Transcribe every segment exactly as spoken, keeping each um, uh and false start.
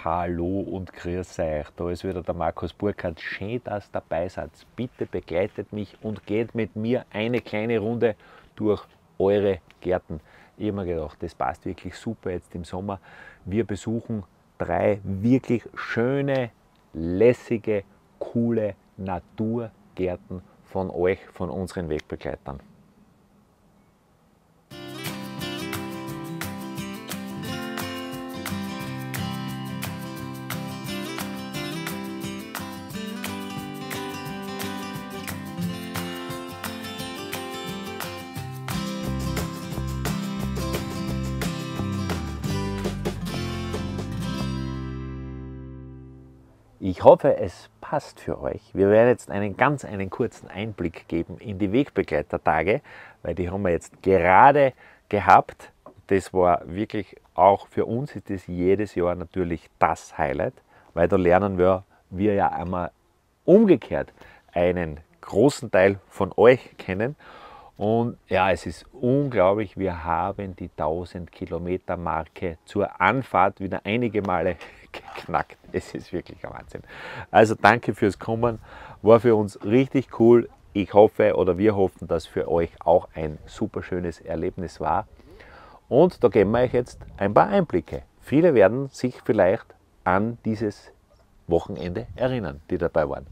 Hallo und grüß euch. Da ist wieder der Markus Burkhardt. Schön, dass ihr dabei seid. Bitte begleitet mich und geht mit mir eine kleine Runde durch eure Gärten. Ich habe mir gedacht, das passt wirklich super jetzt im Sommer. Wir besuchen drei wirklich schöne, lässige, coole Naturgärten von euch, von unseren Wegbegleitern. Ich hoffe, es passt für euch. Wir werden jetzt einen ganz einen kurzen Einblick geben in die Wegbegleitertage, weil die haben wir jetzt gerade gehabt. Das war wirklich auch für uns ist das jedes Jahr natürlich das Highlight, weil da lernen wir, wir ja einmal umgekehrt einen großen Teil von euch kennen. Und ja, es ist unglaublich, wir haben die tausend Kilometer Marke zur Anfahrt wieder einige Male geknackt. Es ist wirklich ein Wahnsinn. Also danke fürs Kommen, war für uns richtig cool. Ich hoffe oder wir hoffen, dass für euch auch ein super schönes Erlebnis war. Und da geben wir euch jetzt ein paar Einblicke. Viele werden sich vielleicht an dieses Wochenende erinnern, die dabei waren.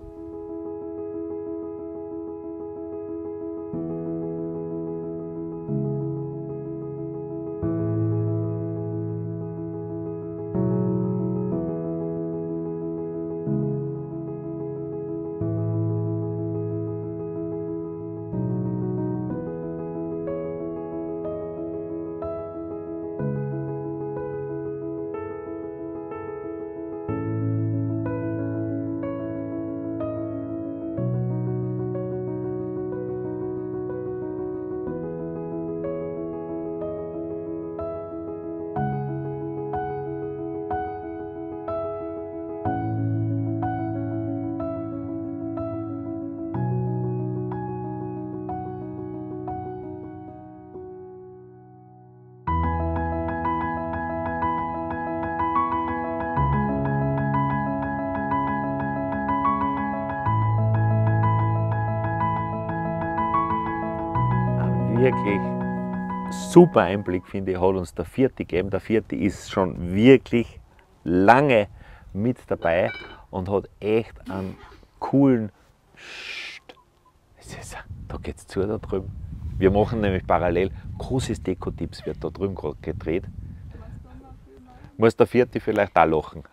Wirklich super Einblick, finde ich, hat uns der Vierte gegeben. Der Vierte ist schon wirklich lange mit dabei und hat echt einen coolen da geht es zu da drüben. Wir machen nämlich parallel großes Deko-Tipps, wird da drüben gerade gedreht. Muss der Vierte vielleicht auch lachen.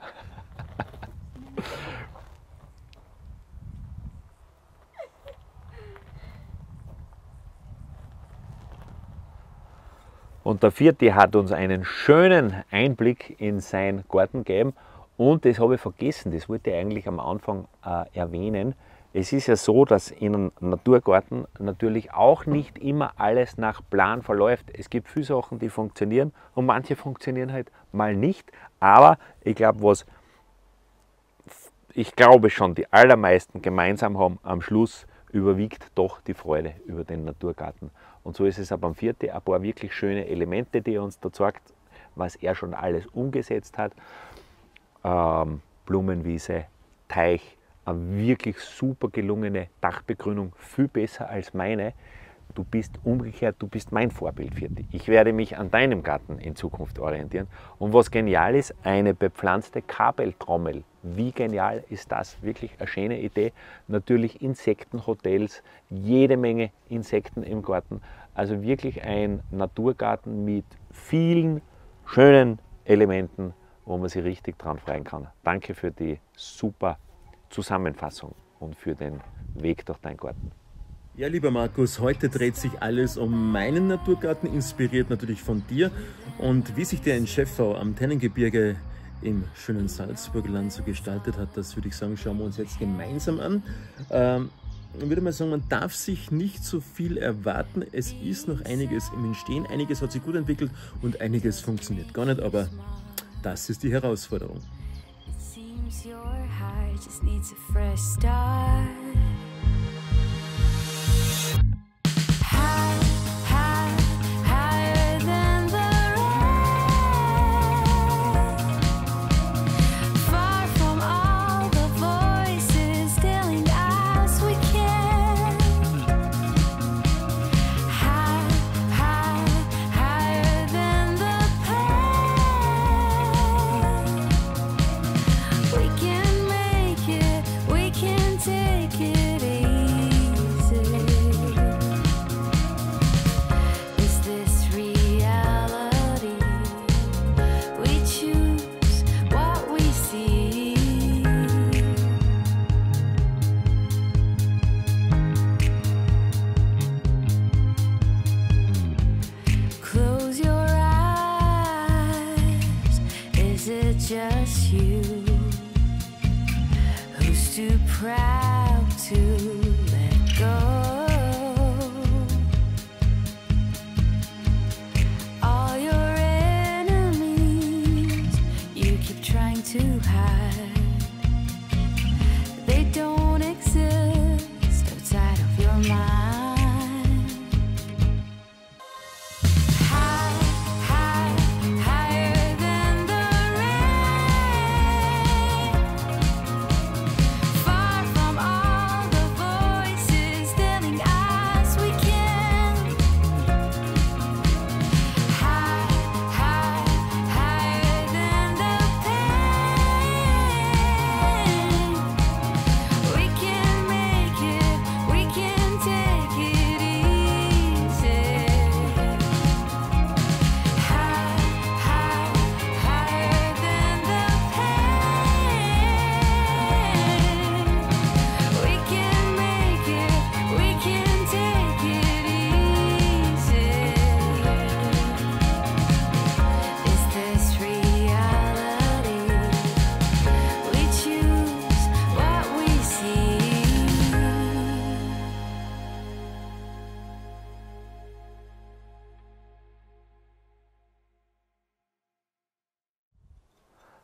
Und der Vierte hat uns einen schönen Einblick in seinen Garten gegeben. Und das habe ich vergessen, das wollte ich eigentlich am Anfang äh, erwähnen. Es ist ja so, dass in einem Naturgarten natürlich auch nicht immer alles nach Plan verläuft. Es gibt viele Sachen, die funktionieren und manche funktionieren halt mal nicht. Aber ich glaube, was ich glaube schon die allermeisten gemeinsam haben, am Schluss überwiegt doch die Freude über den Naturgarten. Und so ist es auch beim Vierten, ein paar wirklich schöne Elemente, die er uns da zeigt, was er schon alles umgesetzt hat. Ähm, Blumenwiese, Teich, eine wirklich super gelungene Dachbegrünung, viel besser als meine. Du bist umgekehrt, du bist mein Vorbild, Vierte. Ich werde mich an deinem Garten in Zukunft orientieren. Und was genial ist, eine bepflanzte Kabeltrommel. Wie genial ist das? Wirklich eine schöne Idee. Natürlich Insektenhotels, jede Menge Insekten im Garten. Also wirklich ein Naturgarten mit vielen schönen Elementen, wo man sich richtig dran freuen kann. Danke für die super Zusammenfassung und für den Weg durch deinen Garten. Ja, lieber Markus, heute dreht sich alles um meinen Naturgarten, inspiriert natürlich von dir. Und wie sich der in Scheffau am Tennengebirge im schönen Salzburgland so gestaltet hat, das würde ich sagen, schauen wir uns jetzt gemeinsam an. Ähm, ich würde mal sagen, man darf sich nicht so viel erwarten. Es ist noch einiges im Entstehen, einiges hat sich gut entwickelt und einiges funktioniert gar nicht, aber das ist die Herausforderung.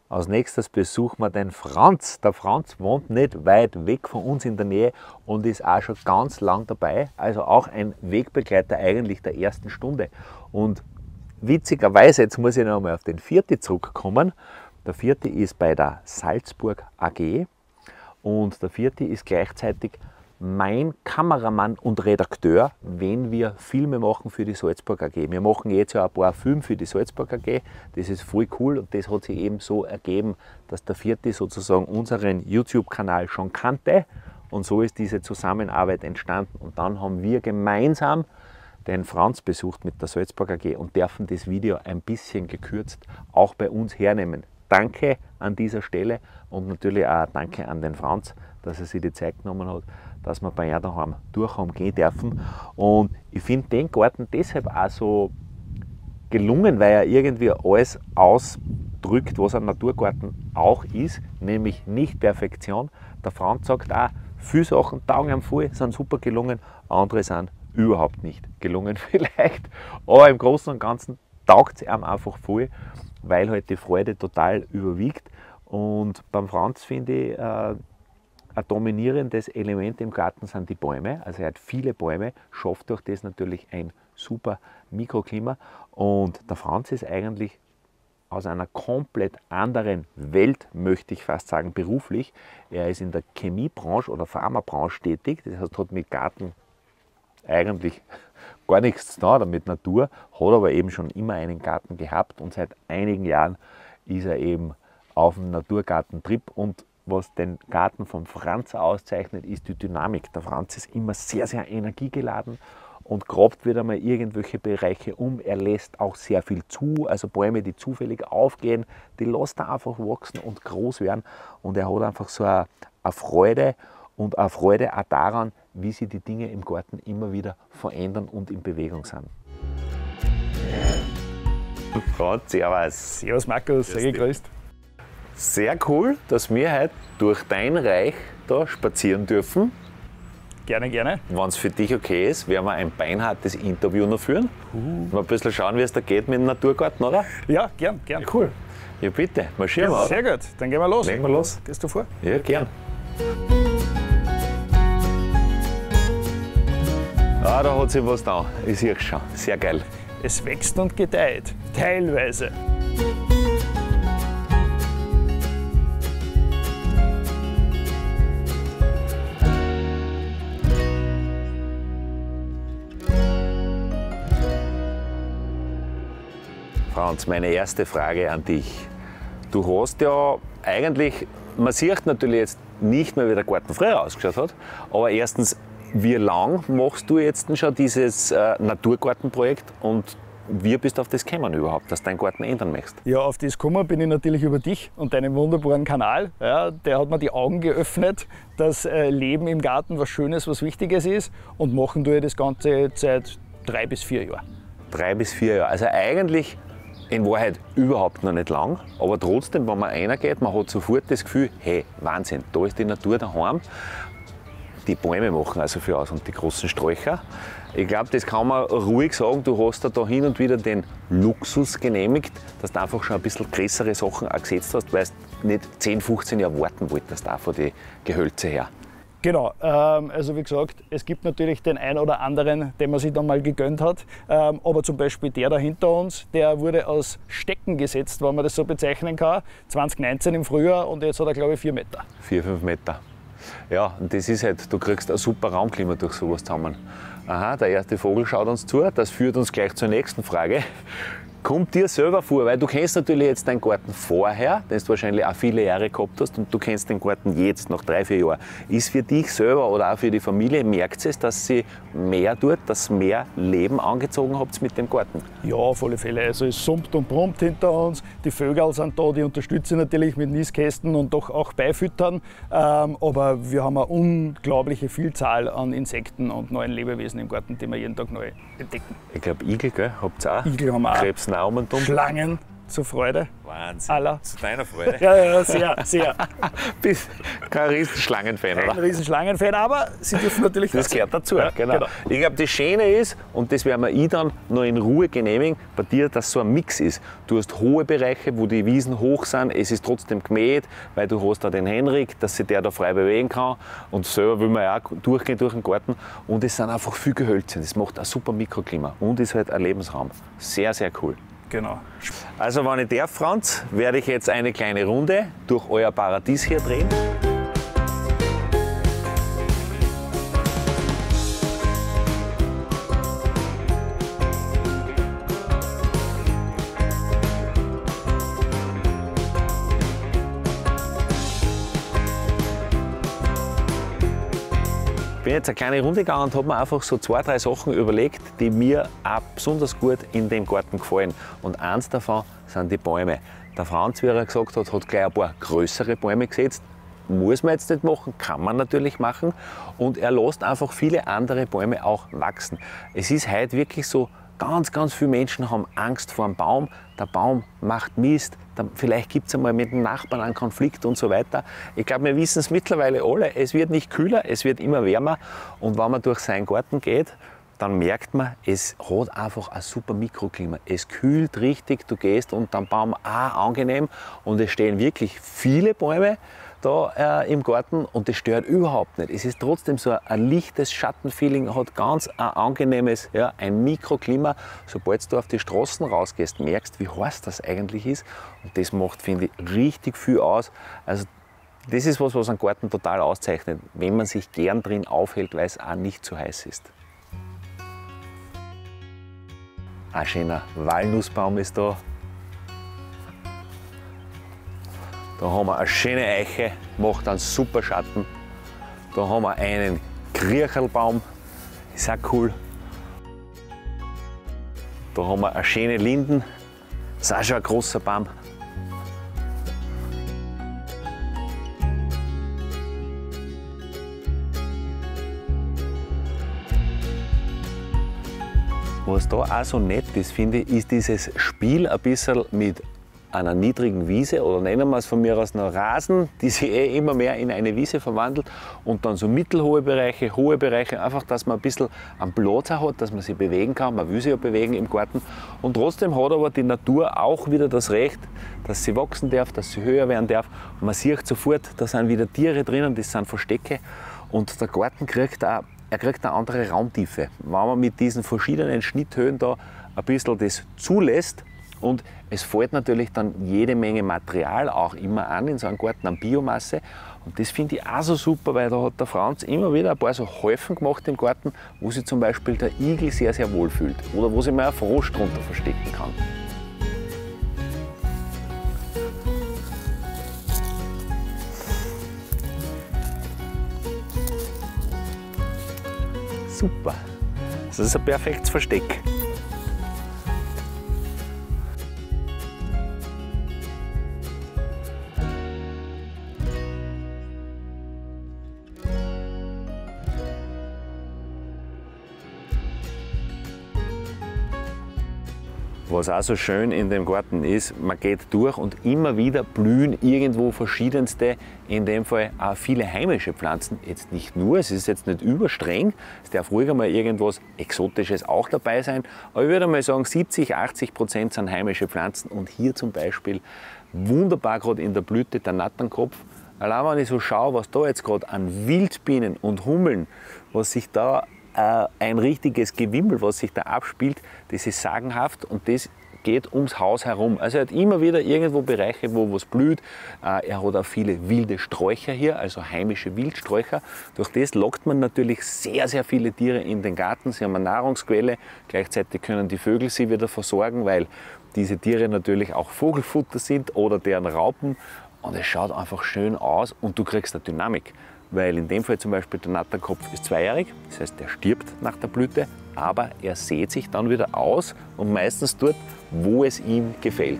Als nächstes besuchen wir den Franz. Der Franz wohnt nicht weit weg von uns in der Nähe und ist auch schon ganz lang dabei. Also auch ein Wegbegleiter eigentlich der ersten Stunde. Und witzigerweise, jetzt muss ich noch einmal auf den Vierte zurückkommen. Der Vierte ist bei der Salzburg A G und der Vierte ist gleichzeitig mein Kameramann und Redakteur, wenn wir Filme machen für die Salzburg A G. Wir machen jetzt ja ein paar Filme für die Salzburg A G, das ist voll cool und das hat sich eben so ergeben, dass der Vierte sozusagen unseren YouTube-Kanal schon kannte und so ist diese Zusammenarbeit entstanden und dann haben wir gemeinsam den Franz besucht mit der Salzburg A G und dürfen das Video ein bisschen gekürzt auch bei uns hernehmen. Danke an dieser Stelle und natürlich auch danke an den Franz, dass er sich die Zeit genommen hat, dass wir bei ihm daheim durchhaben gehen dürfen. Und ich finde den Garten deshalb auch so gelungen, weil er irgendwie alles ausdrückt, was ein Naturgarten auch ist, nämlich nicht Perfektion. Der Franz sagt auch, viele Sachen taugen ihm voll, sind super gelungen, andere sind überhaupt nicht gelungen vielleicht. Aber im Großen und Ganzen taugt es ihm einfach voll, weil halt die Freude total überwiegt. Und beim Franz finde ich, äh, ein dominierendes Element im Garten sind die Bäume. Also er hat viele Bäume, schafft durch das natürlich ein super Mikroklima. Und der Franz ist eigentlich aus einer komplett anderen Welt, möchte ich fast sagen, beruflich. Er ist in der Chemiebranche oder Pharmabranche tätig. Das heißt, hat mit Garten eigentlich gar nichts zu tun oder mit Natur, hat aber eben schon immer einen Garten gehabt und seit einigen Jahren ist er eben auf dem Naturgartentrip. Und was den Garten vom Franz auszeichnet, ist die Dynamik. Der Franz ist immer sehr, sehr energiegeladen und grabt wieder mal irgendwelche Bereiche um. Er lässt auch sehr viel zu, also Bäume, die zufällig aufgehen, die lässt er einfach wachsen und groß werden. Und er hat einfach so eine, eine Freude und eine Freude auch daran, wie sich die Dinge im Garten immer wieder verändern und in Bewegung sind. Franz, servus. Servus Markus, sehr gegrüßt. Sehr cool, dass wir heute durch dein Reich da spazieren dürfen. Gerne, gerne. Wenn es für dich okay ist, werden wir ein beinhartes Interview noch führen. Uh. Mal ein bisschen schauen, wie es da geht mit dem Naturgarten, oder? Ja, gern, gern. Ja, cool. Ja, bitte, marschieren wir. Ja, sehr gut, dann gehen wir los. Legen wir los. Gehst du vor? Ja, gern. Ah, da hat sich was da. Ich sehe es schon. Sehr geil. Es wächst und gedeiht, teilweise. Franz, meine erste Frage an dich. Du hast ja eigentlich, man sieht natürlich jetzt nicht mehr, wie der Garten früher ausgeschaut hat, aber erstens, wie lang machst du jetzt schon dieses äh, Naturgartenprojekt und wie bist du auf das gekommen überhaupt, dass du deinen Garten ändern möchtest? Ja, auf das gekommen bin ich natürlich über dich und deinen wunderbaren Kanal. Ja, der hat mir die Augen geöffnet, dass äh, Leben im Garten was Schönes, was Wichtiges ist und machen tue ich das Ganze seit drei bis vier Jahren. Drei bis vier Jahre, also eigentlich in Wahrheit überhaupt noch nicht lang, aber trotzdem, wenn man reingeht, man hat sofort das Gefühl, hey, Wahnsinn, da ist die Natur daheim. Die Bäume machen also viel aus und die großen Sträucher. Ich glaube, das kann man ruhig sagen, du hast da hin und wieder den Luxus genehmigt, dass du einfach schon ein bisschen größere Sachen auch gesetzt hast, weil du nicht zehn, fünfzehn Jahre warten wolltest, auch von den Gehölzen her. Genau, ähm, also wie gesagt, es gibt natürlich den einen oder anderen, den man sich dann mal gegönnt hat, ähm, aber zum Beispiel der da hinter uns, der wurde aus Stecken gesetzt, wenn man das so bezeichnen kann, zwanzig neunzehn im Frühjahr und jetzt hat er glaube ich vier Meter. Vier, fünf Meter. Ja, und das ist halt, du kriegst ein super Raumklima durch sowas zusammen. Aha, der erste Vogel schaut uns zu, das führt uns gleich zur nächsten Frage. Kommt dir selber vor, weil du kennst natürlich jetzt deinen Garten vorher, den du wahrscheinlich auch viele Jahre gehabt hast und du kennst den Garten jetzt, nach drei, vier Jahren. Ist für dich selber oder auch für die Familie, merkt es, dass sie mehr tut, dass mehr Leben angezogen habt mit dem Garten? Ja, auf alle Fälle. Also es summt und brummt hinter uns, die Vögel sind da, die unterstützen natürlich mit Nistkästen und doch auch beifüttern. Ähm, aber wir haben eine unglaubliche Vielzahl an Insekten und neuen Lebewesen im Garten, die wir jeden Tag neu entdecken. Ich glaube Igel, gell? Habt ihr auch? Igel haben wir auch. Krebs, Schlangen zur Freude. Wahnsinn. aller. Zu deiner Freude. Ja, ja, sehr, sehr. Bist kein riesen Schlangenfan, Ein oder? riesen Schlangenfan, aber sie dürfen natürlich Das gehört dazu, Ja, genau. genau. Ich glaube, das Schöne ist, und das werden wir ich dann noch in Ruhe genehmigen, bei dir, dass so ein Mix ist. Du hast hohe Bereiche, wo die Wiesen hoch sind, es ist trotzdem gemäht, weil du hast da den Henrik, dass sich der da frei bewegen kann, und selber will man ja auch durchgehen durch den Garten, und es sind einfach viel Gehölze. Das macht ein super Mikroklima und ist halt ein Lebensraum. Sehr, sehr cool. Genau. Also wenn ich darf, Franz, werde ich jetzt eine kleine Runde durch euer Paradies hier drehen. Ich bin jetzt eine kleine Runde gegangen und habe mir einfach so zwei, drei Sachen überlegt, die mir auch besonders gut in dem Garten gefallen. Und eins davon sind die Bäume. Der Franz, wie er gesagt hat, hat gleich ein paar größere Bäume gesetzt. Muss man jetzt nicht machen, kann man natürlich machen. Und er lässt einfach viele andere Bäume auch wachsen. Es ist heute wirklich so, ganz, ganz viele Menschen haben Angst vor dem Baum. Der Baum macht Mist. Vielleicht gibt es einmal mit dem Nachbarn einen Konflikt und so weiter. Ich glaube, wir wissen es mittlerweile alle. Es wird nicht kühler, es wird immer wärmer. Und wenn man durch seinen Garten geht, dann merkt man, es hat einfach ein super Mikroklima. Es kühlt richtig, du gehst unter dem Baum auch angenehm. Und es stehen wirklich viele Bäume da äh, im Garten und das stört überhaupt nicht. Es ist trotzdem so ein, ein lichtes Schattenfeeling, hat ganz ein angenehmes, ja, ein Mikroklima. Sobald du auf die Straßen rausgehst, merkst, wie heiß das eigentlich ist. Und das macht, finde ich, richtig viel aus. Also das ist was, was einen Garten total auszeichnet, wenn man sich gern drin aufhält, weil es auch nicht zu heiß ist. Ein schöner Walnussbaum ist da. Da haben wir eine schöne Eiche, macht einen super Schatten. Da haben wir einen Krierchelbaum, ist auch cool. Da haben wir eine schöne Linden, ist auch schon ein großer Baum. Was da auch so nett ist, finde ich, ist dieses Spiel ein bisschen mit einer niedrigen Wiese oder nennen wir es von mir aus noch Rasen, die sich eh immer mehr in eine Wiese verwandelt und dann so mittelhohe Bereiche, hohe Bereiche, einfach, dass man ein bisschen einen Platz hat, dass man sich bewegen kann. Man will sich ja bewegen im Garten und trotzdem hat aber die Natur auch wieder das Recht, dass sie wachsen darf, dass sie höher werden darf. Und man sieht sofort, da sind wieder Tiere drinnen, das sind Verstecke und der Garten kriegt auch, er kriegt eine andere Raumtiefe. Wenn man mit diesen verschiedenen Schnitthöhen da ein bisschen das zulässt, und es fällt natürlich dann jede Menge Material auch immer an in so einem Garten, an Biomasse. Und das finde ich auch so super, weil da hat der Franz immer wieder ein paar so Häufen gemacht im Garten, wo sich zum Beispiel der Igel sehr, sehr wohl fühlt. Oder wo sich mal ein Frosch drunter verstecken kann. Super. Das ist ein perfektes Versteck. Was auch so schön in dem Garten ist, man geht durch und immer wieder blühen irgendwo verschiedenste, in dem Fall auch viele heimische Pflanzen. Jetzt nicht nur, es ist jetzt nicht überstreng, es darf ruhig einmal irgendwas Exotisches auch dabei sein, aber ich würde mal sagen, siebzig, achtzig Prozent sind heimische Pflanzen und hier zum Beispiel wunderbar gerade in der Blüte der Natternkopf. Allein wenn ich so schaue, was da jetzt gerade an Wildbienen und Hummeln, was sich da ein richtiges Gewimmel, was sich da abspielt, das ist sagenhaft und das geht ums Haus herum. Also er hat immer wieder irgendwo Bereiche, wo was blüht. Er hat auch viele wilde Sträucher hier, also heimische Wildsträucher. Durch das lockt man natürlich sehr, sehr viele Tiere in den Garten. Sie haben eine Nahrungsquelle, gleichzeitig können die Vögel sie wieder versorgen, weil diese Tiere natürlich auch Vogelfutter sind oder deren Raupen. Und es schaut einfach schön aus und du kriegst eine Dynamik. Weil in dem Fall zum Beispiel der Natternkopf ist zweijährig, das heißt, der stirbt nach der Blüte, aber er sät sich dann wieder aus und meistens dort, wo es ihm gefällt.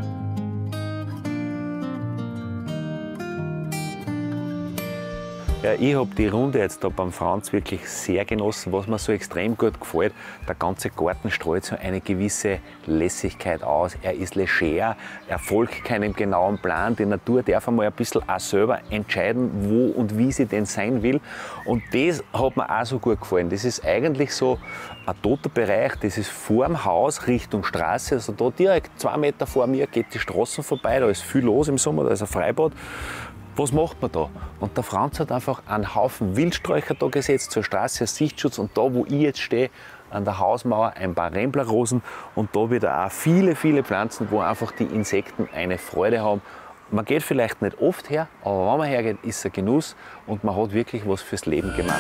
Ja, äh, ich habe die Runde jetzt da beim Franz wirklich sehr genossen. Was mir so extrem gut gefällt, der ganze Garten strahlt so eine gewisse Lässigkeit aus. Er ist leger, er folgt keinem genauen Plan. Die Natur darf einmal ein bisschen auch selber entscheiden, wo und wie sie denn sein will. Und das hat mir auch so gut gefallen. Das ist eigentlich so ein toter Bereich, das ist vor dem Haus Richtung Straße. Also da direkt zwei Meter vor mir geht die Straße vorbei, da ist viel los im Sommer, da ist ein Freibad. Was macht man da? Und der Franz hat einfach einen Haufen Wildsträucher da gesetzt zur Straße als Sichtschutz, und da, wo ich jetzt stehe, an der Hausmauer ein paar Remblerrosen und da wieder auch viele, viele Pflanzen, wo einfach die Insekten eine Freude haben. Man geht vielleicht nicht oft her, aber wenn man hergeht, ist es ein Genuss und man hat wirklich was fürs Leben gemacht.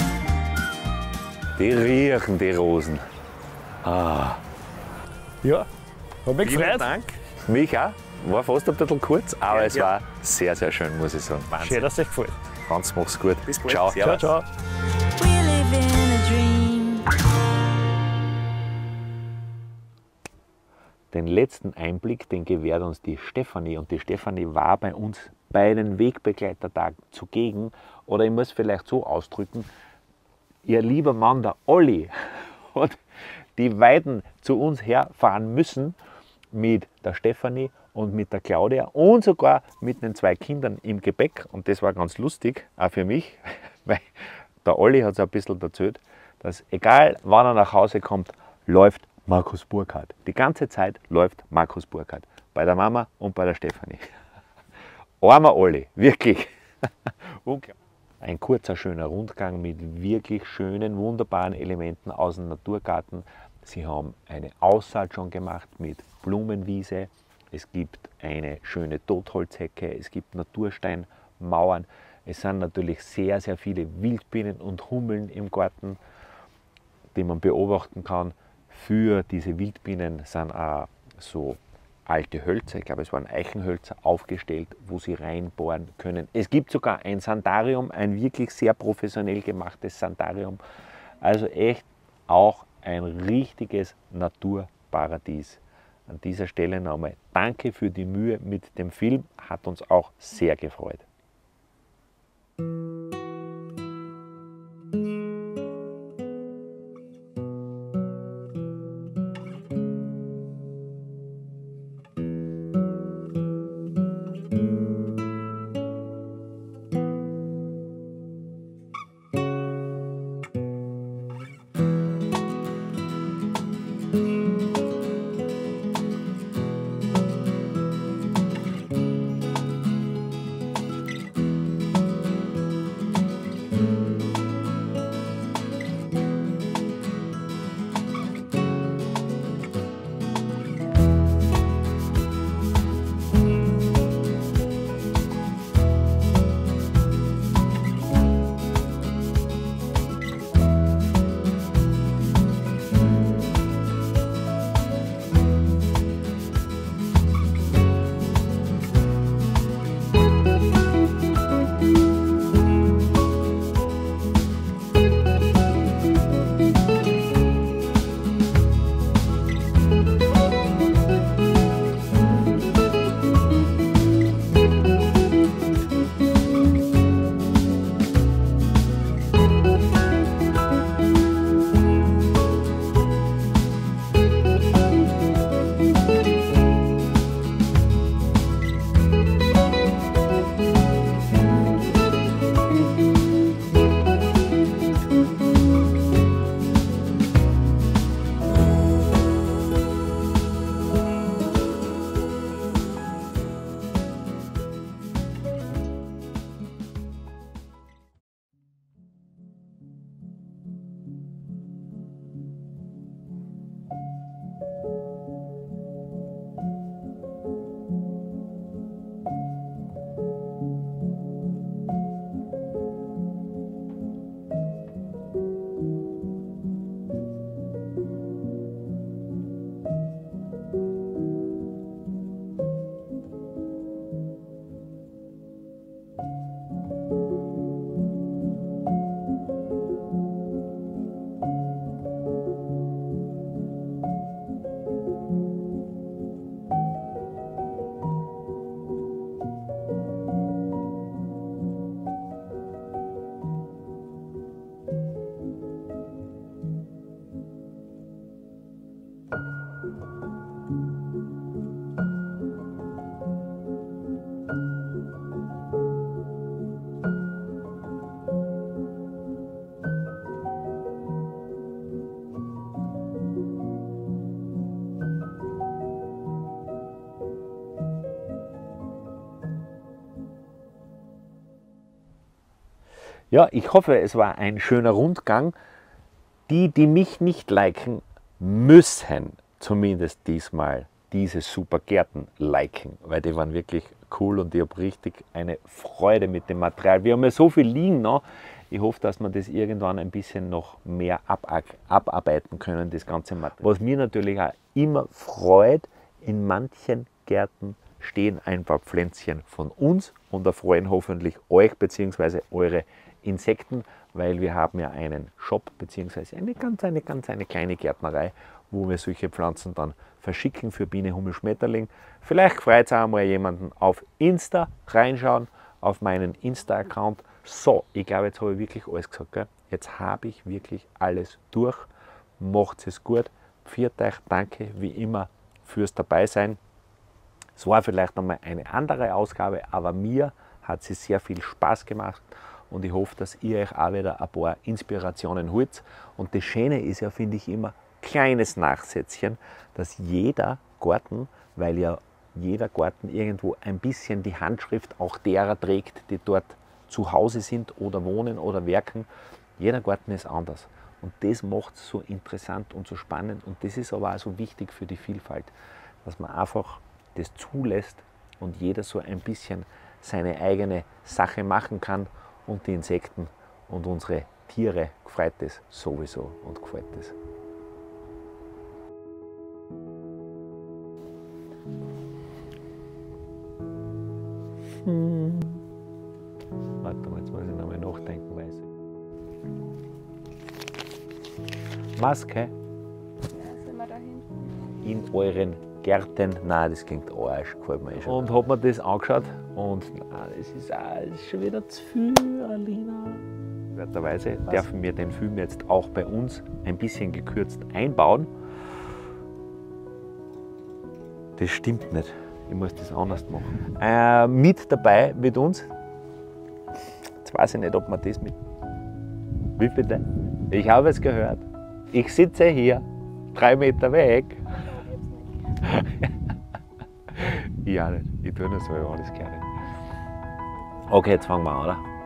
Die riechen, die Rosen. Ah. Ja, hat mich Vielen gefreut. Dank. Mich auch. War fast ein bisschen kurz, aber Ja, es ja. war sehr, sehr schön, muss ich sagen. Wahnsinn. Schön, dass es euch gefällt. Franz, mach's gut. Bis bald. Ciao. Servus. Ciao, ciao. We live in a dream. Den letzten Einblick, den gewährt uns die Stefanie. Und die Stefanie war bei uns bei den Wegbegleitertagen zugegen. Oder ich muss vielleicht so ausdrücken, ihr lieber Mann, der Olli, hat die Weiden zu uns herfahren müssen mit der Stefanie und mit der Claudia und sogar mit den zwei Kindern im Gepäck. Und das war ganz lustig, auch für mich, weil der Olli hat es ein bisschen erzählt, dass egal wann er nach Hause kommt, läuft Markus Burkhardt. Die ganze Zeit läuft Markus Burkhardt. Bei der Mama und bei der Stefanie. Armer Olli, wirklich. Unglaublich. Ein kurzer, schöner Rundgang mit wirklich schönen, wunderbaren Elementen aus dem Naturgarten. Sie haben eine Aussaat schon gemacht mit Blumenwiese. Es gibt eine schöne Totholzhecke, es gibt Natursteinmauern. Es sind natürlich sehr, sehr viele Wildbienen und Hummeln im Garten, die man beobachten kann. Für diese Wildbienen sind auch so alte Hölzer, ich glaube es waren Eichenhölzer, aufgestellt, wo sie reinbohren können. Es gibt sogar ein Sandarium, ein wirklich sehr professionell gemachtes Sandarium. Also echt auch ein richtiges Naturparadies. An dieser Stelle nochmal danke für die Mühe mit dem Film, hat uns auch sehr gefreut. Ja, ich hoffe, es war ein schöner Rundgang. Die, die mich nicht liken, müssen zumindest diesmal diese super Gärten liken, weil die waren wirklich cool und ich habe richtig eine Freude mit dem Material. Wir haben ja so viel liegen noch. Ich hoffe, dass wir das irgendwann ein bisschen noch mehr abarbeiten können, das ganze Material. Was mir natürlich auch immer freut, in manchen Gärten stehen ein paar Pflänzchen von uns und erfreuen hoffentlich euch bzw. eure Insekten, weil wir haben ja einen Shop bzw. eine ganz, eine ganz eine kleine Gärtnerei, wo wir solche Pflanzen dann verschicken für Biene, Hummel, Schmetterling. Vielleicht freut es auch mal jemanden auf Insta reinschauen, auf meinen Insta-Account. So, ich glaube, jetzt habe ich wirklich alles gesagt. Gell? Jetzt habe ich wirklich alles durch. Macht es gut. Pfiat euch, danke wie immer fürs Dabeisein. Es war vielleicht einmal eine andere Ausgabe, aber mir hat sie sehr viel Spaß gemacht und ich hoffe, dass ihr euch auch wieder ein paar Inspirationen holt. Und das Schöne ist ja, finde ich immer, kleines Nachsätzchen, dass jeder Garten, weil ja jeder Garten irgendwo ein bisschen die Handschrift auch derer trägt, die dort zu Hause sind oder wohnen oder werken. Jeder Garten ist anders. Und das macht es so interessant und so spannend. Und das ist aber auch so wichtig für die Vielfalt, dass man einfach das zulässt und jeder so ein bisschen seine eigene Sache machen kann. Und die Insekten und unsere Tiere gefreut es sowieso und gefällt es. Hm. Warte mal, jetzt muss ich nochmal nachdenken, weiß ich. Maske Ja, sind wir da hinten? in euren Gärten. Nein, das klingt Arsch, gefällt mir eh schon. Und hab mir das angeschaut und nein, das ist, auch, das ist schon wieder zu viel, Alina. Werterweise dürfen wir den Film jetzt auch bei uns ein bisschen gekürzt einbauen. Das stimmt nicht. Ich muss das anders machen. Äh, mit dabei mit uns. Jetzt weiß ich nicht, ob man das mit. Wie bitte? Ich habe es gehört. Ich sitze hier, drei Meter weg. Ja, nicht. Ich tue das so, ich alles gerne. Okay, jetzt fangen wir an, oder?